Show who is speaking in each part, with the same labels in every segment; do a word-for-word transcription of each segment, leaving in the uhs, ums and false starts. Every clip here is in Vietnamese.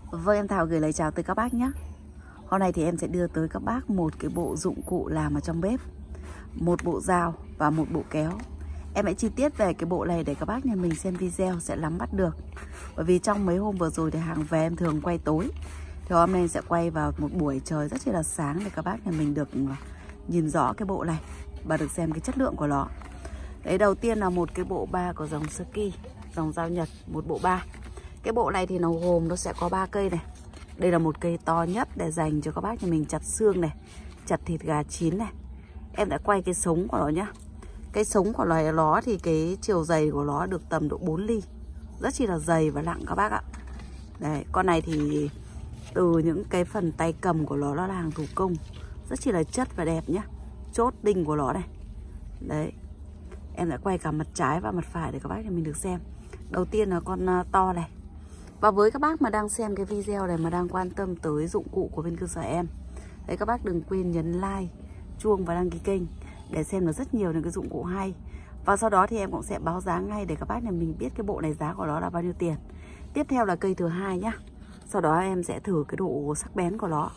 Speaker 1: Vâng, em Thảo gửi lời chào tới các bác nhé. Hôm nay thì em sẽ đưa tới các bác một cái bộ dụng cụ làm ở trong bếp, một bộ dao và một bộ kéo. Em hãy chi tiết về cái bộ này để các bác nhà mình xem video sẽ nắm bắt được. Bởi vì trong mấy hôm vừa rồi thì hàng về em thường quay tối, thì hôm nay sẽ quay vào một buổi trời rất là sáng để các bác nhà mình được nhìn rõ cái bộ này và được xem cái chất lượng của nó. Đấy, đầu tiên là một cái bộ ba của dòng Saki, dòng dao Nhật, một bộ ba. Cái bộ này thì nó gồm nó sẽ có ba cây này. Đây là một cây to nhất để dành cho các bác nhà mình chặt xương này, chặt thịt gà chín này. Em đã quay cái sống của nó nhá. Cái sống của loài nó thì cái chiều dày của nó được tầm độ bốn ly. Rất chi là dày và nặng các bác ạ. Đấy, con này thì từ những cái phần tay cầm của nó, nó là hàng thủ công, rất chi là chất và đẹp nhá. Chốt đinh của nó này. Đấy, em đã quay cả mặt trái và mặt phải để các bác nhà mình được xem. Đầu tiên là con to này. Và với các bác mà đang xem cái video này mà đang quan tâm tới dụng cụ của bên cơ sở em, đấy, các bác đừng quên nhấn like, chuông và đăng ký kênh để xem được rất nhiều những cái dụng cụ hay. Và sau đó thì em cũng sẽ báo giá ngay để các bác nhà mình biết cái bộ này giá của nó là bao nhiêu tiền. Tiếp theo là cây thứ hai nhá. Sau đó em sẽ thử cái độ sắc bén của nó.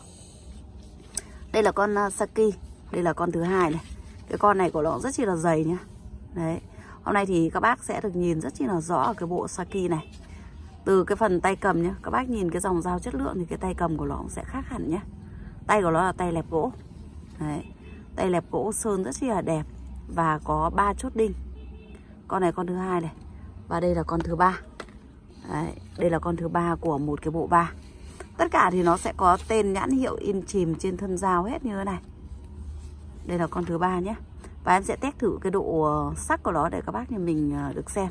Speaker 1: Đây là con Saki, đây là con thứ hai này. Cái con này của nó rất chi là dày nhá. Đấy, hôm nay thì các bác sẽ được nhìn rất chi là rõ ở cái bộ Saki này. Từ cái phần tay cầm nhá, các bác nhìn cái dòng dao chất lượng thì cái tay cầm của nó cũng sẽ khác hẳn nhá. Tay của nó là tay lẹp gỗ. Đấy, tay lẹp gỗ sơn rất là đẹp và có ba chốt đinh. Con này con thứ hai này. Và đây là con thứ ba. Đấy, đây là con thứ ba của một cái bộ ba. Tất cả thì nó sẽ có tên nhãn hiệu in chìm trên thân dao hết như thế này. Đây là con thứ ba nhé. Và em sẽ test thử cái độ sắc của nó để các bác nhà mình được xem.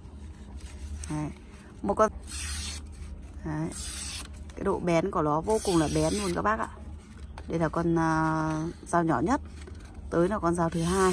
Speaker 1: Đấy, một con. Đấy, cái độ bén của nó vô cùng là bén luôn các bác ạ. Đây là con uh, dao nhỏ nhất. Tới là con dao thứ hai.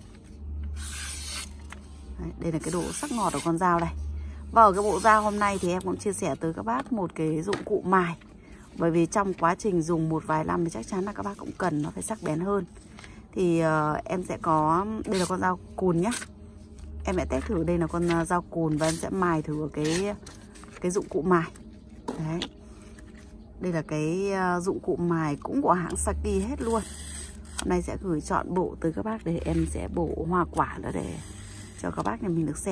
Speaker 1: Đấy, đây là cái độ sắc ngọt của con dao này. Và ở cái bộ dao hôm nay thì em cũng chia sẻ tới các bác một cái dụng cụ mài. Bởi vì trong quá trình dùng một vài năm thì chắc chắn là các bác cũng cần nó phải sắc bén hơn. Thì uh, em sẽ có, đây là con dao cùn nhá. Em sẽ test thử đây là con uh, dao cùn và em sẽ mài thử cái cái dụng cụ mài. Đấy, đây là cái uh, dụng cụ mài cũng của hãng Saki hết luôn. Hôm nay sẽ gửi chọn bộ tới các bác để em sẽ bổ hoa quả nữa để cho các bác nhà mình được xem.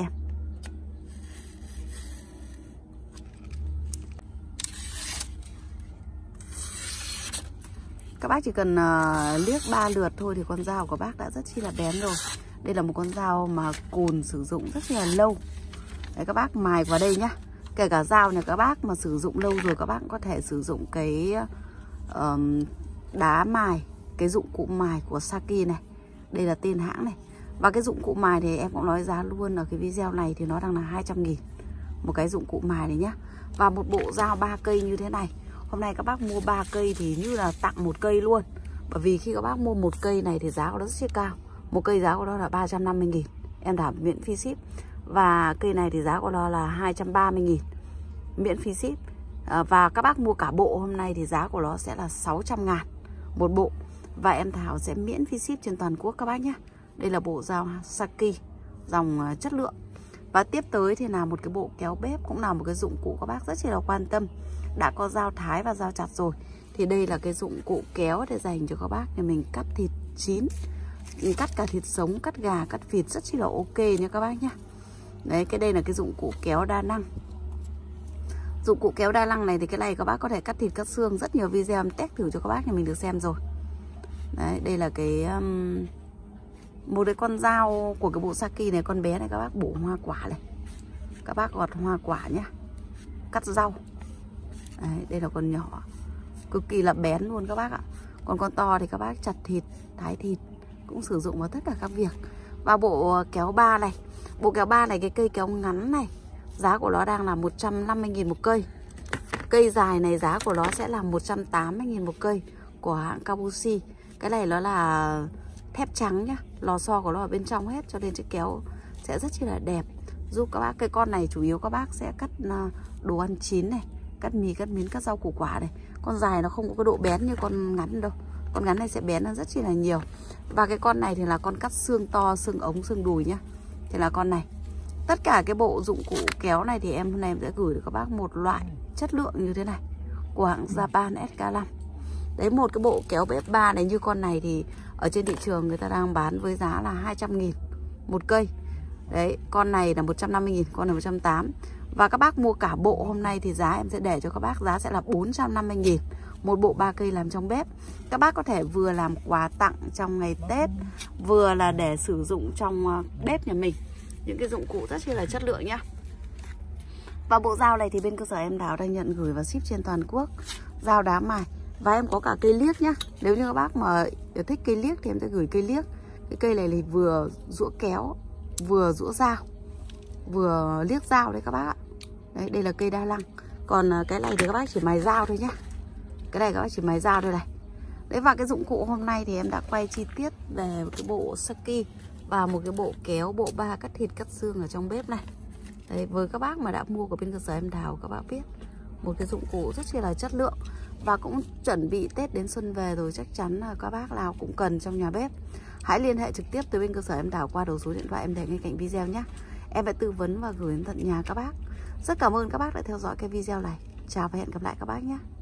Speaker 1: Các bác chỉ cần uh, liếc ba lượt thôi thì con dao của bác đã rất chi là bén rồi. Đây là một con dao mà cùn sử dụng rất là lâu. Đấy, các bác mài vào đây nhá. Kể cả dao nhà các bác mà sử dụng lâu rồi, các bác có thể sử dụng cái uh, đá mài, cái dụng cụ mài của Saki này. Đây là tên hãng này. Và cái dụng cụ mài thì em cũng nói giá luôn ở cái video này thì nó đang là hai trăm nghìn một cái dụng cụ mài này nhá. Và một bộ dao ba cây như thế này, hôm nay các bác mua ba cây thì như là tặng một cây luôn. Bởi vì khi các bác mua một cây này thì giá của nó rất là cao. Một cây giá của nó là ba trăm năm mươi nghìn, em đảm miễn phí ship. Và cây này thì giá của nó là hai trăm ba mươi nghìn, miễn phí ship. à, Và các bác mua cả bộ hôm nay thì giá của nó sẽ là sáu trăm ngàn một bộ. Và em Thảo sẽ miễn phí ship trên toàn quốc các bác nhé. Đây là bộ dao Saki, dòng chất lượng. Và tiếp tới thì là một cái bộ kéo bếp, cũng là một cái dụng cụ các bác rất là quan tâm. Đã có dao thái và dao chặt rồi thì đây là cái dụng cụ kéo để dành cho các bác nhà mình cắt thịt chín, cắt cả thịt sống, cắt gà, cắt vịt rất chi là ok nha các bác nhé. Đấy, cái đây là cái dụng cụ kéo đa năng. Dụng cụ kéo đa năng này thì cái này các bác có thể cắt thịt, cắt xương. Rất nhiều video em test thử cho các bác nhà mình được xem rồi. Đấy, đây là cái um, một cái con dao của cái bộ Saki này, con bé này các bác bổ hoa quả này. Các bác gọt hoa quả nhá, cắt rau. Đấy, đây là con nhỏ, cực kỳ là bén luôn các bác ạ. Còn con to thì các bác chặt thịt, thái thịt, cũng sử dụng vào tất cả các việc. Và bộ kéo ba này, bộ kéo ba này, cái cây kéo ngắn này, giá của nó đang là một trăm năm mươi nghìn một cây. Cây dài này giá của nó sẽ là một trăm tám mươi nghìn một cây của hãng Kabushi. Cái này nó là thép trắng nhá, lò xo của nó ở bên trong hết, cho nên chiếc kéo sẽ rất chi là đẹp, giúp các bác. Cái con này chủ yếu các bác sẽ cắt đồ ăn chín này, cắt mì, cắt miến, cắt rau củ quả này. Con dài nó không có cái độ bén như con ngắn đâu. Con ngắn này sẽ bén hơn rất chi là nhiều. Và cái con này thì là con cắt xương to, xương ống, xương đùi nhá. Thì là con này. Tất cả cái bộ dụng cụ kéo này thì em hôm nay em sẽ gửi được các bác một loại chất lượng như thế này. của hãng Japan S K năm. Đấy, một cái bộ kéo bếp ba này như con này thì ở trên thị trường người ta đang bán với giá là hai trăm nghìn một cây. Đấy, con này là một trăm năm mươi nghìn, con này một trăm tám mươi. Và các bác mua cả bộ hôm nay thì giá em sẽ để cho các bác giá sẽ là bốn trăm năm mươi nghìn. Một bộ ba cây làm trong bếp. Các bác có thể vừa làm quà tặng trong ngày Tết, vừa là để sử dụng trong bếp nhà mình. Những cái dụng cụ rất là chất lượng nhá. Và bộ dao này thì bên cơ sở em Thảo đang nhận gửi và ship trên toàn quốc. Dao đá mài. Và em có cả cây liếc nhá. Nếu như các bác mà thích cây liếc thì em sẽ gửi cây liếc. Cái cây này thì vừa rũa kéo, vừa rũa dao, vừa liếc dao đấy các bác ạ. Đấy, đây là cây đa năng. Còn cái này thì các bác chỉ mài dao thôi nhá. Cái này các bác chỉ mài dao thôi này. Đấy, và cái dụng cụ hôm nay thì em đã quay chi tiết về cái bộ Saki và một cái bộ kéo, bộ ba cắt thịt cắt xương ở trong bếp này. Đấy, với các bác mà đã mua của bên cơ sở em Thảo, các bác biết một cái dụng cụ rất là chất lượng. Và cũng chuẩn bị Tết đến xuân về rồi, chắc chắn là các bác nào cũng cần trong nhà bếp. Hãy liên hệ trực tiếp tới bên cơ sở em Thảo qua đầu số điện thoại em để ngay cạnh video nhé. Em sẽ tư vấn và gửi đến tận nhà các bác. Rất cảm ơn các bác đã theo dõi cái video này. Chào và hẹn gặp lại các bác nhé.